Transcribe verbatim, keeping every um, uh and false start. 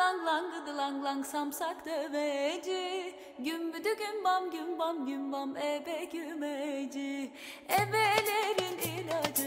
lang lang gıdı lang lang samsak döveci. Gümbüdü gümbam gümbam gümbam ebe gümeci. Ebelerin ilacı